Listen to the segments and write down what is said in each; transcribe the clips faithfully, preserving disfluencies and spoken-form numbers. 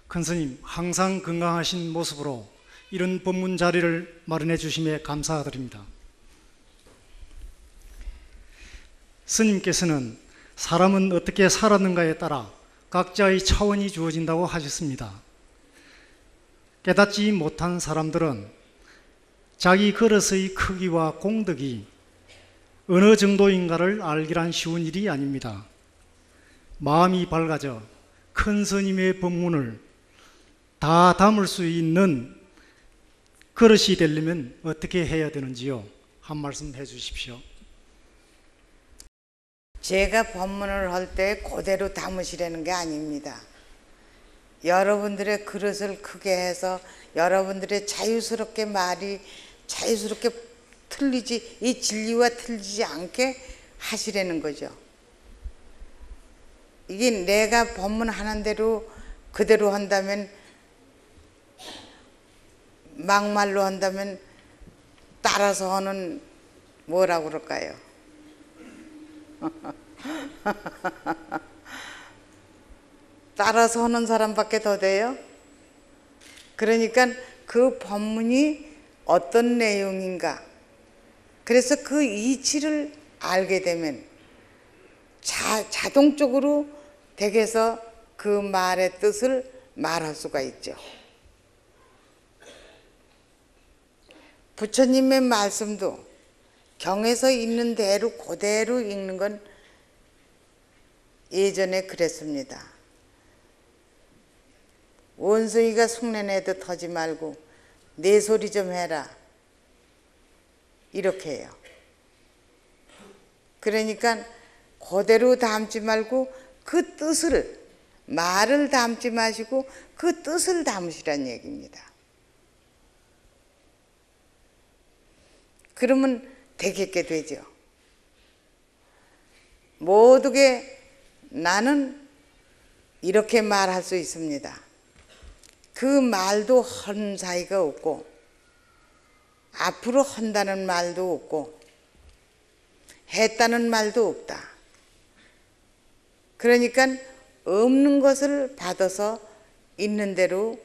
큰 스님, 항상 건강하신 모습으로 이런 법문 자리를 마련해 주심에 감사드립니다. 스님께서는 사람은 어떻게 살았는가에 따라 각자의 차원이 주어진다고 하셨습니다. 깨닫지 못한 사람들은 자기 그릇의 크기와 공덕이 어느 정도인가를 알기란 쉬운 일이 아닙니다. 마음이 밝아져 큰 스님의 법문을 다 담을 수 있는 그릇이 되려면 어떻게 해야 되는지요? 한 말씀 해 주십시오. 제가 법문을 할 때 그대로 담으시라는 게 아닙니다. 여러분들의 그릇을 크게 해서 여러분들의 자유스럽게 말이 자유스럽게 틀리지, 이 진리와 틀리지 않게 하시라는 거죠. 이게 내가 법문하는 대로 그대로 한다면, 막말로 한다면 따라서 하는 뭐라고 그럴까요? 따라서 하는 사람밖에 더 돼요. 그러니까 그 법문이 어떤 내용인가, 그래서 그 이치를 알게 되면 자, 자동적으로 댁에서 그 말의 뜻을 말할 수가 있죠. 부처님의 말씀도 경에서 있는 대로 그대로 읽는 건 예전에 그랬습니다. 원숭이가 흉내내듯 하지 말고 내 소리 좀 해라, 이렇게 해요. 그러니까 그대로 담지 말고 그 뜻을, 말을 담지 마시고 그 뜻을 담으시란 얘기입니다. 그러면 되겠게 되죠. 모두게 나는 이렇게 말할 수 있습니다. 그 말도 한 사이가 없고 앞으로 한다는 말도 없고 했다는 말도 없다. 그러니까 없는 것을 받아서 있는 대로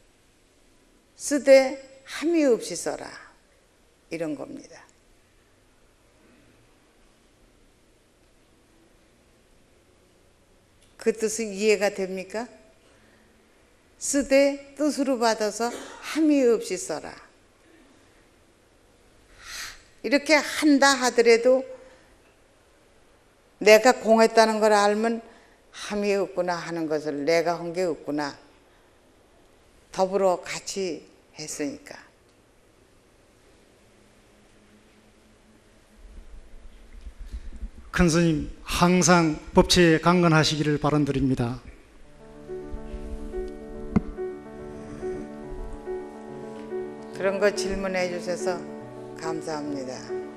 쓰되 함이 없이 써라, 이런 겁니다. 그 뜻이 이해가 됩니까? 쓰되 뜻으로 받아서 함이 없이 써라. 이렇게 한다 하더라도 내가 공했다는 걸 알면 함이 없구나 하는 것을, 내가 한 게 없구나, 더불어 같이 했으니까. 큰 스님, 항상 법체에 강건하시기를 바란드립니다. 그런 거 질문해 주셔서 감사합니다.